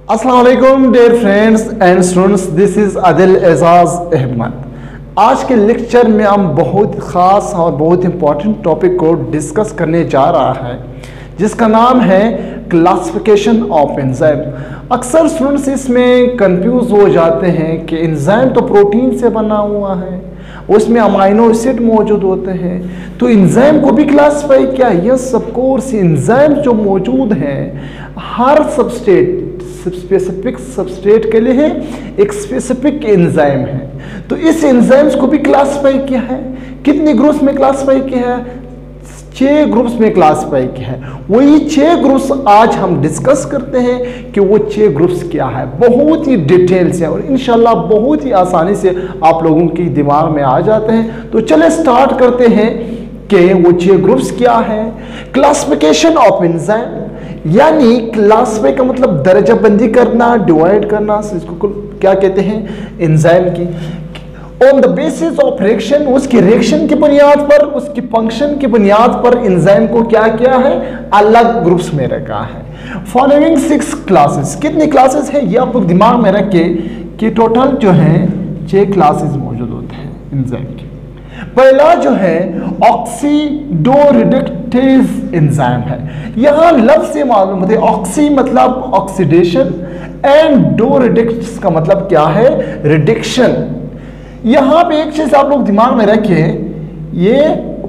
अस्सलाम वालेकुम dear friends and students, this is Adil Ejaz Ahmed. आज के लेक्चर में हम बहुत ख़ास और बहुत इंपॉर्टेंट टॉपिक को डिस्कस करने जा रहा है, जिसका नाम है क्लासिफिकेशन ऑफ एंजाइम। अक्सर स्टूडेंट्स इसमें कंफ्यूज हो जाते हैं कि एंजाइम तो प्रोटीन से बना हुआ है, उसमें अमाइनो एसिड मौजूद होते हैं, तो एंजाइम को भी क्लासिफाई किया। यस ऑफ कोर्स, एंजाइम जो मौजूद हैं हर सबस्ट्रेट स्पेसिफिक सबस्ट्रेट के लिए है, एक स्पेसिफिक एंजाइम है। तो इस एंजाइम्स को भी क्लासिफाई किया है। कितने ग्रुप्स में क्लासिफाई किया है? 6 ग्रुप्स में क्लासिफाई किया है। वही 6 ग्रुप्स आज हम डिस्कस करते हैं कि वो 6 ग्रुप्स क्या है। बहुत ही डिटेल से और इंशाल्लाह बहुत ही आसानी से आप लोगों की दिमाग में आ जाते हैं। तो चले स्टार्ट करते हैं कि वो 6 ग्रुप्स क्या है। क्लासिफिकेशन ऑफ एंजाइम, यानी क्लासिफाई का मतलब दर्जा बंदी करना, डिवाइड करना, इसको क्या कहते हैं? एंजाइम की। On the basis of reaction, उसकी रिएक्शन की बुनियाद पर, उसकी फंक्शन की बुनियाद पर एंजाइम को क्या किया है? अलग ग्रुप्स में रखा है। फॉलोइंग 6 क्लासेस, कितनी क्लासेस है ये आप लोग दिमाग में रख के कि टोटल जो है 6 क्लासेस मौजूद होते हैं एंजाइम की। पहला जो है ऑक्सीडोरिडक्टेज एंजाइम है। यहां लफ्ज से मालूम होता है, ऑक्सी मतलब ऑक्सीडेशन एंड डोरिडक्ट्स का मतलब क्या है? रिडक्शन। यहां पे एक चीज आप लोग दिमाग में रखें, ये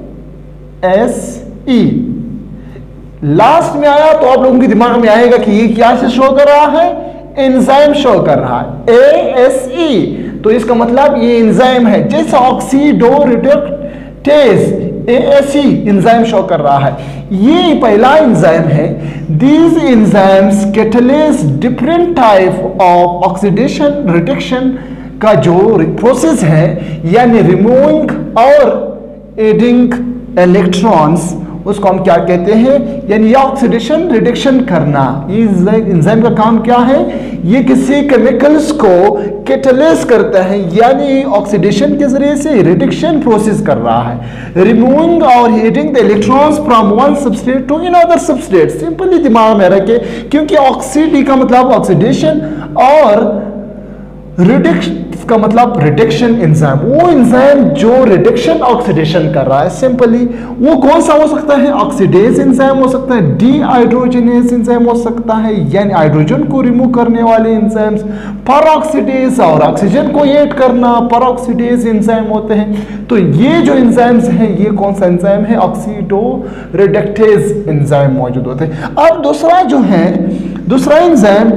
SE लास्ट में आया तो आप लोगों के दिमाग में आएगा कि ये क्या से शो कर रहा है? एंजाइम शो कर रहा है, ASE। तो इसका मतलब ये एंजाइम है। जैसे ऑक्सीडोरिडक्टेज ASE एंजाइम शो कर रहा है, ये पहला एंजाइम है। These enzymes catalyse different type of oxidation reduction का जो प्रोसेस है, यानी रिमूविंग और एडिंग इलेक्ट्रॉन्स, उसको हम क्या कहते हैं? यानी ऑक्सीडेशन रिडक्शन करना। ये एंजाइम का काम क्या है? ये किसी केमिकल्स को कैटलाइज करता है, यानी ऑक्सीडेशन के जरिए से रिडक्शन प्रोसेस कर रहा है। रिमूविंग और adding the electrons from one substrate to another substrate. Simply दिमाग में रखे, क्योंकि ऑक्सीडी का मतलब ऑक्सीडेशन और रिडक्शन का मतलब रिडक्शन एंजाइम। वो एंजाइम जो रिडक्शन ऑक्सीडेशन कर रहा है, सिंपली वो कौन सा हो सकता है? ऑक्सीडेज एंजाइम हो सकता है, डीहाइड्रोजनेज एंजाइम हो सकता है, यानी हाइड्रोजन को रिमूव करने वाले एंजाइम्स। पेरोक्सीडेज और ऑक्सीजन को ऐड करना, पेरोक्सीडेज एंजाइम होते हैं। तो ये जो एंजाइम्स हैं, ये कौन सा एंजाइम है? ऑक्सीडोरिडक्टेज एंजाइम मौजूद होते हैं। अब दूसरा जो है, दूसरा एंजाइम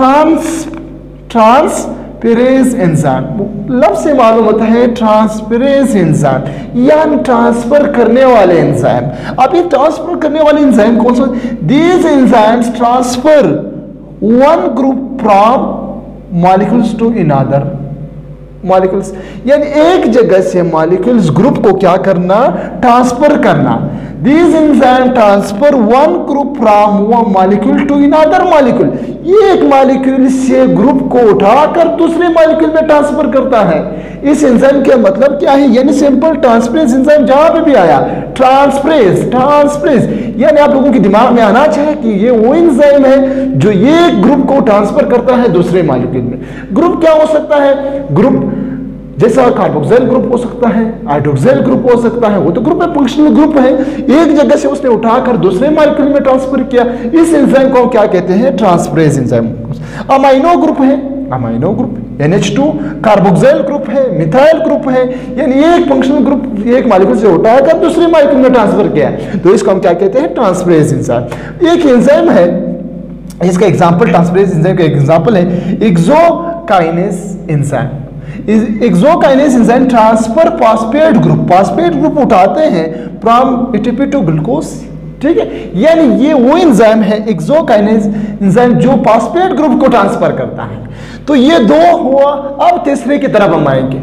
ट्रांसफेरेज एंजाइम। लफ्ज से मालूम होता है ट्रांसफेरेज एंजाइम, यानी ट्रांसफर करने वाले एंजाइम। अब ये ट्रांसफर करने वाले एंजाइम कौन सा? These enzymes transfer one group from molecules to another molecules, यानी एक जगह से मॉलिक्यूल्स ग्रुप को क्या करना? ट्रांसफर करना। These enzymes transfer one group from one molecule to another molecule. ये एक मॉलिक्यूल से ग्रुप को उठाकर दूसरे मॉलिक्यूल में ट्रांसफर करता है। इस एंजाइम का मतलब क्या है? यानी सिंपल ट्रांसफरेज एंजाइम जहां पे भी आया, ट्रांसफरेज, यानी आप लोगों के दिमाग में आना चाहिए कि ये वो एंजाइम है जो ये ग्रुप को ट्रांसफर करता है दूसरे मॉलिक्यूल में। ग्रुप क्या हो सकता है? ग्रुप जैसा कार्बोक्सिल ग्रुप हो सकता है, हाइड्रोक्सिल ग्रुप हो सकता है, वो तो ग्रुप है, फंक्शनल ग्रुप है। एक जगह से उसने उठाकर दूसरे मॉलिक्यूल में ट्रांसफर किया। इस एंजाइम को क्या कहते हैं? Transferase enzyme. अमाइनो ग्रुप है, amino group, NH2, carboxyl group है, मिथाइल ग्रुप है, यानी एक फंक्शनल ग्रुप एक मॉलिक्यूल से उठाकर दूसरे मॉलिक्यूल में ट्रांसफर किया, तो इसको हम क्या कहते हैं? Transferase enzyme. एक एंजाइम है, इसका एग्जाम्पल ट्रांसफरेज एंजाइम का एग्जाम्पल है hexokinase enzyme. Hexokinase enzyme transfer phosphate group उठाते हैं फ्रॉम ATP टू ग्लूकोज। ठीक है, यानी ये वो एंजाइम है एक्सोकाइनेज एंजाइम जो फॉस्फेट ग्रुप को ट्रांसफर करता है। तो ये 2 हुआ। अब तीसरे की तरफ हम आएंगे,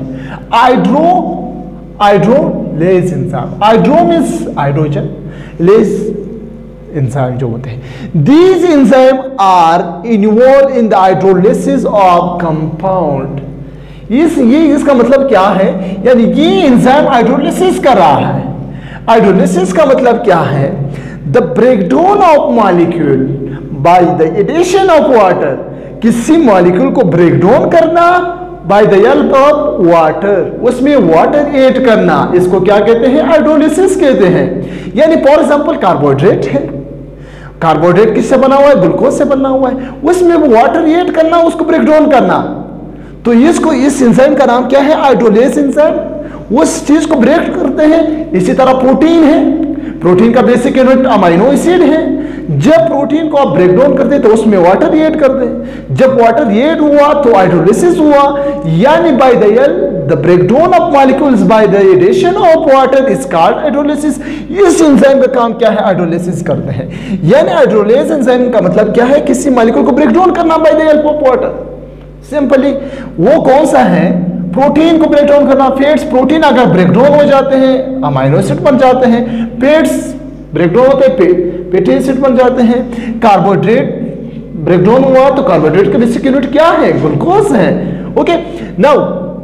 hydrolase enzyme. Hydro means hydrogen, लेज एंजाइम जो होते हैं। These enzyme are involve in the hydrolysis of compound. ये इसका मतलब क्या है? यानी ये एंजाइम हाइड्रोलिसिस कर रहा है। हाइड्रोलिसिस का मतलब क्या है? The breakdown of molecule by the addition of water किसी मॉलिक्यूल को ब्रेक डाउन करना by the help of water, उसमें वाटर ऐड करना, इसको क्या कहते हैं? हाइड्रोलिसिस कहते हैं। यानी फॉर एग्जांपल कार्बोहाइड्रेट है, कार्बोहाइड्रेट किससे बना हुआ है? ग्लूकोज से बना हुआ है, उसमें वाटर ऐड करना, उसको ब्रेक डाउन करना, तो इसको, इस एंजाइम का नाम क्या है? Hydrolase enzyme. उस चीज को ब्रेक करते हैं। इसी तरह प्रोटीन है, प्रोटीन का बेसिक यूनिट अमीनो एसिड है। जब प्रोटीन को आप ब्रेक डाउन करते हैं तो उसमें वाटर ऐड कर दें, जब वाटर ऐड हुआ तो हाइड्रोलिसिस हुआ, यानी by the break down of molecules by the addition of water is called hydrolysis. इस एंजाइम का काम क्या है? हाइड्रोलिसिस करते हैं। यानी हाइड्रोलेज एंजाइम का मतलब क्या है? किसी मॉलिक्यूल को ब्रेक डाउन करना by the help of water. Simply वो कौन सा है? प्रोटीन को ब्रेक डाउन करना। फैट्स, प्रोटीन अगर ब्रेक डाउन हो जाते हैं अमीनो एसिड बन जाते हैं, फैट्स ब्रेक डाउन होते हैं फैटी एसिड बन जाते हैं। कार्बोहाइड्रेट ब्रेक डाउन हुआ तो कार्बोहाइड्रेट का बेसिक यूनिट क्या है? ग्लूकोज है। ओके, नाउ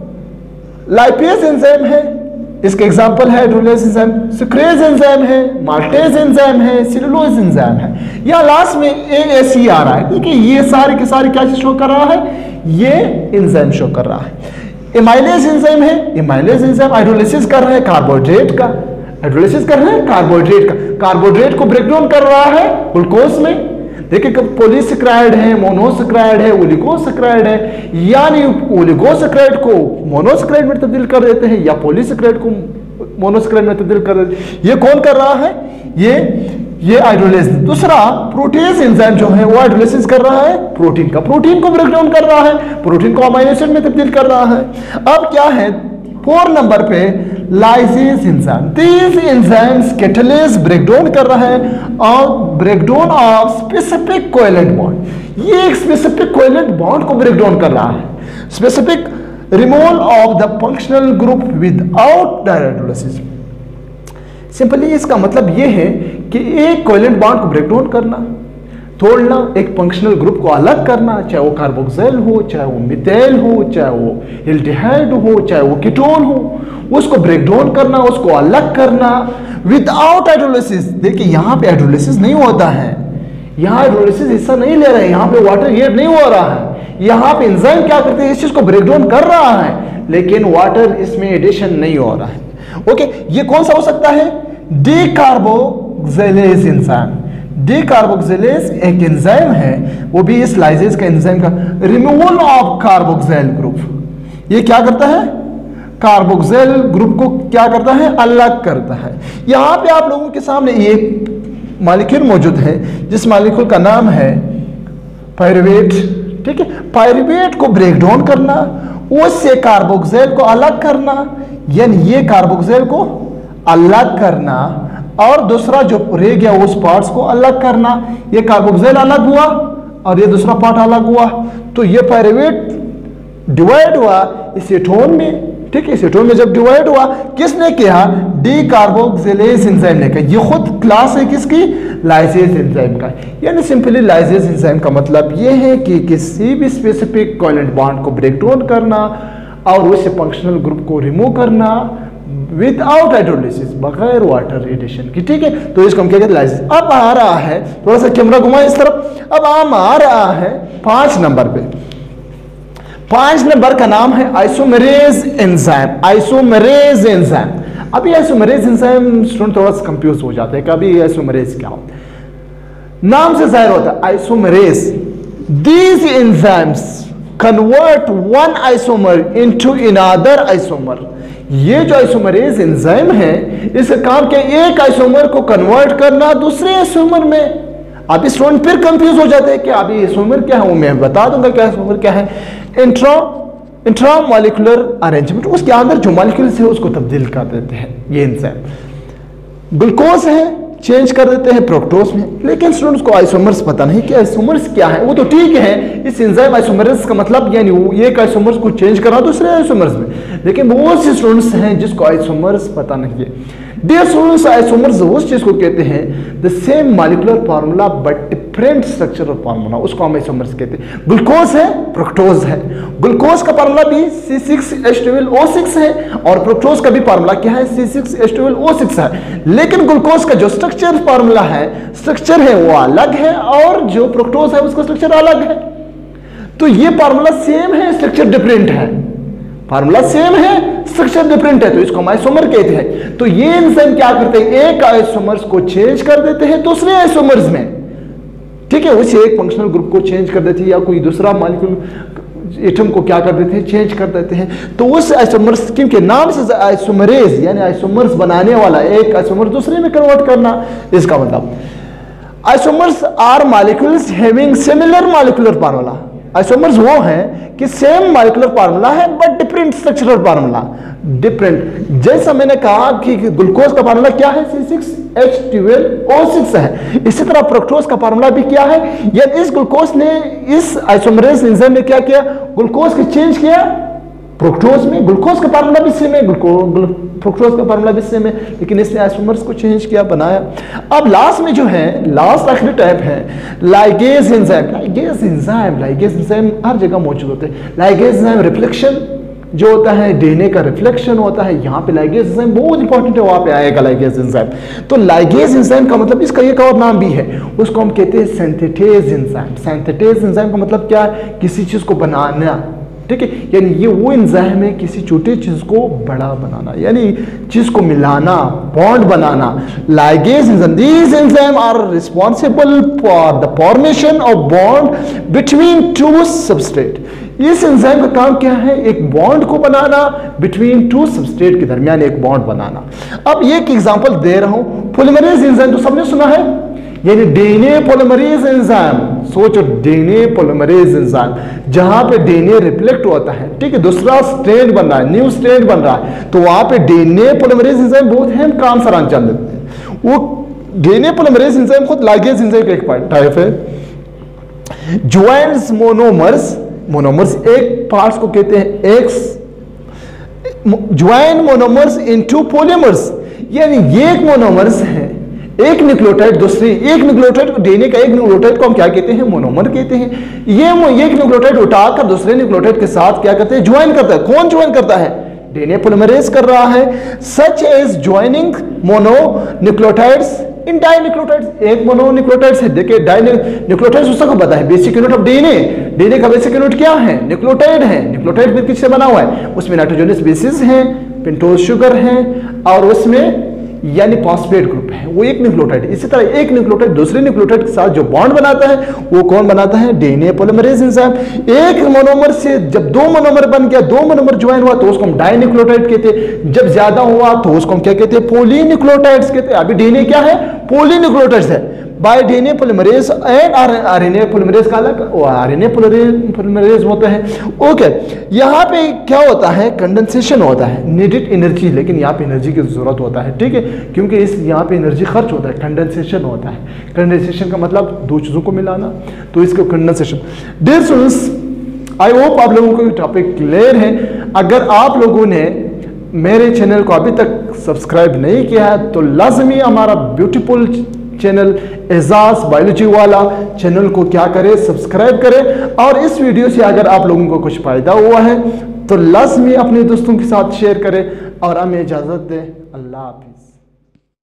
लाइपेज एंजाइम है, इसके एग्जांपल है हाइड्रोलेज एंजाइम, सुक्रेज एंजाइम है, माल्टेज एंजाइम है, सेलुलोज एंजाइम है। या लास्ट में ASE आ रहा है, क्योंकि ये सारे के सारे क्या शो कर रहा है? ये एंजाइम शो कर रहा है। एमाइलेज एंजाइम है, एमाइलेज एंजाइम हाइड्रोलिसिस कर रहा है कार्बोहाइड्रेट का, हाइड्रोलिसिस कर रहा है कार्बोहाइड्रेट का, कार्बोहाइड्रेट को ब्रेक डाउन कर रहा है ग्लूकोज में। देखिए पॉलीसेकेराइड है, मोनोसेकेराइड है, ओलिगोसेकेराइड है, यानी ओलिगोसेकेराइड को मोनोसेकेराइड में तब्दील कर देते हैं या पॉलीसेकेराइड को मोनोसेकेराइड में तब्दील कर देते हैं। ये कौन कर रहा है? ये हाइड्रोलेज। दूसरा प्रोटेज एंजाइम जो है वो हाइड्रोलिसिस कर रहा है प्रोटीन का, प्रोटीन को ब्रेक डाउन कर रहा है, प्रोटीन को अमीनो एसिड में तब्दील कर रहा है। अब क्या है 4 नंबर पे? Lyase enzyme. These enzymes catalyst break down कर रहा है और break down of specific covalent bond. ये एक स्पेसिफिक कोवेलेंट बॉन्ड को ब्रेक डाउन कर रहा है, specific removal of the functional group without hydrolysis. Simply इसका मतलब यह है कि एक कोवेलेंट बॉन्ड को ब्रेक डाउन करना, तोड़ना, एक फंक्शनल ग्रुप को अलग करना, चाहे वो कार्बोक्सिल हो, चाहे वो मिथाइल हो, चाहे वो एल्डिहाइड हो, चाहे वो कीटोन हो, उसको ब्रेक डाउन करना, उसको अलग करना विदाउट हाइड्रोलिसिस। देखिए यहाँ पे हाइड्रोलिसिस नहीं होता है, यहाँ हाइड्रोलिसिस हिस्सा नहीं ले रहे हैं, यहाँ पे वाटर ऐड नहीं हो रहा है, यहाँ पे एंजाइम क्या करते हैं? इस चीज को ब्रेक डाउन कर रहा है, लेकिन वाटर इसमें एडिशन नहीं हो रहा है। ओके, ये कौन सा हो सकता है? Decarboxylase enzyme. डीकार्बोक्सिलेज एक एंजाइम है, वो भी इस लाइसेज का एंजाइम का रिमूवल ऑफ कार्बोक्सिल ग्रुप। ये क्या करता है? कार्बोक्सिल ग्रुप को क्या करता है? अलग करता है। यहां पे आप लोगों के सामने एक मॉलिक्यूल मौजूद है जिस मॉलिक्यूल का नाम है पायरुवेट। ठीक है, पायरुवेट को ब्रेक डाउन करना, उससे कार्बोक्सिल को अलग करना, यानी ये कार्बोक्सिल को अलग करना और दूसरा जो रह गया उस पार्ट्स को अलग करना। ये कार्बोक्सिल अलग हुआ और ये दूसरा पार्ट अलग हुआ, तो ये पायरुवेट डिवाइड हुआ इस एटोन में। ठीक है, इस एटोन में जब डिवाइड हुआ, किसने किया? डीकार्बोक्सिलेज एंजाइम ने किया। ये खुद क्लास है किसकी? लाइसेज एंजाइम का। यानी सिंपली लाइसेज एंजाइम का मतलब ये है कि किसी भी स्पेसिफिक कोवेलेंट बॉन्ड को ब्रेक डाउन करना और उससे फंक्शनल ग्रुप को रिमूव करना विदाउट हाइड्रोलिसिस, बगैर वाटर एडिशन की। ठीक है, तो इसको हम क्या कहते हैं? लाइसेज। अब आ रहा है, थोड़ा सा कैमरा घुमाए इस तरफ, अब आम आ रहा है 5 नंबर पे। 5 नंबर का नाम है आइसोमेरेज एंजाइम। Isomerase enzyme. अभी आइसोमेरेज एंजाइम स्टूडेंट थोड़ा सा कंफ्यूज हो जाते हैं कि अभी आइसोमेरेज क्या होता है। नाम से जाहिर होता है isomerase. These enzymes convert one isomer into another isomer. ये जो आइसोमेरेज एंजाइम है, इसका काम क्या? एक आइसोमर को कन्वर्ट करना दूसरे आइसोमर में। अब स्टूडेंट फिर कंफ्यूज हो जाते हैं कि अभी आइसोमर क्या है, वो मैं बता दूंगा क्या आइसोमर क्या है। इंट्रामॉलिक्यूलर अरेंजमेंट, उसके अंदर जो मॉलिक्यूल्स है उसको तब्दील कर देते हैं ये एंजाइम। ग्लूकोज है, चेंज कर देते हैं फ्रुक्टोज में। लेकिन स्टूडेंट्स को आइसोमर्स पता नहीं कि आइसोमर्स क्या है। वो तो ठीक है, इस एंजाइम आइसोमर्स का मतलब यानी वो एक आइसोमर्स को चेंज करा दूसरे आइसोमर्स में, लेकिन बहुत से स्टूडेंट्स हैं जिसको आइसोमर्स पता नहीं है। डियर स्टूडेंट्स, आइसोमर्स उस चीज को कहते हैं the same molecular formula but different structural formula, उसको हम आइसोमर्स कहते हैं। ग्लूकोज है, फ्रुक्टोज है। ग्लूकोज का फार्मूला भी C6H12O6 है और फ्रुक्टोज का भी फार्मूला क्या है? C6H12O6 है। लेकिन ग्लूकोज का जो स्ट्रक्चर फार्मूला है, स्ट्रक्चर है वो अलग है और जो फ्रुक्टोज है उसका स्ट्रक्चर अलग है। तो ये फार्मूला सेम है, स्ट्रक्चर डिफरेंट है, फार्मूला सेम है, स्ट्रक्चर डिफरेंट है, तो इसको हम आइसोमर कहते हैं। तो ये एंजाइम क्या करते हैं, एक आइसोमर्स को चेंज कर देते हैं दूसरे आइसोमर्स में, ठीक है, उसे एक फंक्शनल ग्रुप को चेंज कर देते हैं या कोई दूसरा मॉलिक्यूल एटम को क्या कर देते हैं, चेंज कर देते हैं। तो उस आइसोमर्स के नाम से आइसोमरेज यानी आइसोमर्स बनाने वाला, एक आइसोमर दूसरे में कन्वर्ट करना, इसका मतलब isomers are molecules having similar molecular formula. Isomers वो हैं कि सेम मॉलिक्यूलर फार्मूला है but different structural formula, different. जैसा मैंने कहा कि ग्लूकोज का फार्मूला क्या है, C6H12O6 है, इसी तरह फ्रक्टोज का फार्मूला भी क्या है, या इस ग्लूकोज ने, इस आइसोमरेज एंजाइम ने क्या किया, ग्लूकोज को चेंज किया फ्रुक्टोज में। ग्लूकोज का फार्मूला भी सेम है, फ्रुक्टोज का फार्मूला भी सेम है, लेकिन इसने आइसोमर्स को चेंज किया, बनाया। अब लास्ट में जो है, लास्ट आखिरी टाइप है लाइगेज एंजाइम। लाइगेज एंजाइम हर जगह मौजूद होते हैं। लाइगेज एंजाइम रिफ्लेक्शन जो होता है, डीएनए का रिफ्लेक्शन होता है, यहाँ पे लाइगेज एंजाइम बहुत इंपॉर्टेंट है, वहां पे आएगा लाइगेज एंजाइम। तो लाइगेज एंजाइम का मतलब, इसका एक और नाम भी है, उसको हम कहते हैं सिंथेटेज एंजाइम। सिंथेटेज एंजाइम का मतलब क्या है, किसी चीज को बनाना, ठीक है, यानी ये वो एंजाइम है किसी छोटी चीज को बड़ा बनाना, यानी चीज को मिलाना, बॉन्ड बनाना। Ligase enzyme, these enzyme are responsible for the formation of bond between two substrate. इस एंजाइम का काम क्या है, एक बॉन्ड को बनाना, बिटवीन टू सबस्ट्रेट के दरमियान एक बॉन्ड बनाना। अब ये एक एग्जांपल दे रहा हूं, पॉलीमरेज एंजाइम तो सबने सुना है, यानी डीएनए पॉलीमरेज एंजाइम। सोचो, डीएनए पॉलीमरेज एंजाइम, जहां पे डीएनए रिफ्लेक्ट होता है, ठीक है, दूसरा स्ट्रैंड बन रहा है, न्यू स्ट्रैंड बन रहा है, तो वहां पे डीएनए पॉलीमरेज एंजाइम बहुत अहम काम सर अंजाम देते हैं। वो डीएनए पॉलीमरेज एंजाइम खुद लाइगेज एंजाइम का एक टाइप है। ज्वाइंट्स मोनोमर्स, मोनोमर्स एक पार्ट्स को कहते हैं एक्स, ज्वाइन मोनोमर्स इनटू पॉलीमर्स, यानी ये एक मोनोमर्स है, एक न्यूक्लियोटाइड दूसरी, एक न्यूक्लियोटाइड डीएनए का एक न्यूक्लियोटाइड को हम क्या कहते हैं, मोनोमर कहते हैं। ये एक न्यूक्लियोटाइड उठाकर दूसरे न्यूक्लियोटाइड के साथ क्या करते हैं, ज्वाइन करता है। कौन ज्वाइन करता है, डीएनए पॉलीमरेज कर रहा है। Such as joining mono nucleotides in di nucleotides. एक मोनो न्यूक्लियोटाइड्स है, देखिए डाई न्यूक्लियोटाइड्स उसको पता है, basic unit of DNA, DNA का बेसिक यूनिट क्या है, न्यूक्लियोटाइड है। न्यूक्लियोटाइड फिर किससे बना हुआ है, उसमें नाइट्रोजनस बेसिस है, पेंटोज शुगर है, और उसमें यानी फॉस्फेट ग्रुप है, वो एक न्यूक्लियोटाइड। इसी तरह एक न्यूक्लियोटाइड दूसरे न्यूक्लियोटाइड के साथ जो बॉन्ड बनाता है, वो कौन बनाता है, डीएनए पॉलीमरेज एंजाइम। एक मोनोमर से जब दो मोनोमर बन गया, दो मोनोमर ज्वाइन हुआ, तो उसको हम डाई न्यूक्लियोटाइड कहते हैं। जब ज्यादा हुआ तो उसको हम क्या कहते हैं, पॉलीन्यूक्लियोटाइड्स कहते हैं। अभी डीएनए क्या है, पॉलीन्यूक्लियोटाइड्स है। By DNA polymerase and RNA polymerase का अलग, आरएनए पॉलीमरेज होता है। ओके, यहाँ पे क्या होता है, कंडेंसेशन होता है, नीडेड एनर्जी, लेकिन यहाँ पे एनर्जी की जरूरत होता है, ठीक है, क्योंकि इस यहाँ पे एनर्जी खर्च होता है, कंडेंसेशन होता है। कंडेंसेशन का मतलब दो चीजों को मिलाना, तो इसको condensation. Dear students, I hope आप लोगों को टॉपिक क्लियर है। अगर आप लोगों ने मेरे चैनल को अभी तक सब्सक्राइब नहीं किया है, तो लाजमी हमारा ब्यूटीफुल चैनल एजाज बायोलॉजी वाला चैनल को क्या करें, सब्सक्राइब करें। और इस वीडियो से अगर आप लोगों को कुछ फायदा हुआ है तो लाजमी अपने दोस्तों के साथ शेयर करें, और हमें इजाजत दें। अल्लाह हाफिज़।